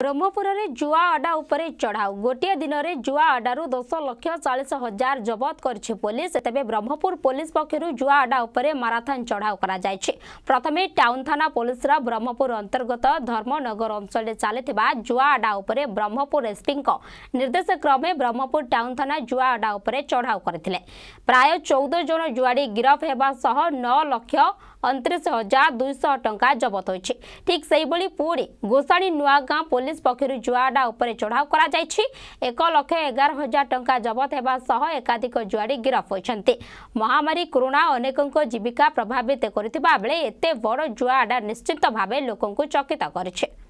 ब्रह्मपुर में जुआ अड्डा उपरे चढ़ाऊ गोटे दिन में जुआ अड्डारू 10,40,000 जबत कर पुलिस। तेज ब्रह्मपुर पुलिस पक्षर जुआ अड्डा उपरे माराथन चढ़ाऊ कर प्रथमे टाउन थाना पुलिस ब्रह्मपुर अंतर्गत धर्मनगर अंचल चली जुआ अड्डा उपरे ब्रह्मपुर एसपी निर्देश क्रमे ब्रह्मपुर टाउन थाना जुआ अड्डा उपरे चढ़ाऊ करथिले। प्राय 14 जन जुआड़ी गिरफ हेबा सह 9,29,200 टंका जबत होइछि। ठीक सेही बळी पुणी गोसाणी नुआगां पुलिस पक्षर जुआ अड्डा उपरे चढ़ाऊ करा जायछि। 1,11,000 टंका जबत हेबा सह एकाधिक जुआड़ी गिरफ होइछन्ति। महामारी कोरोना अनेकଙ୍କ जीविका प्रभावित करथिबा बेले एते बड़ जुआ अड्डा निश्चित भावे लोकंकु चकित करिछि।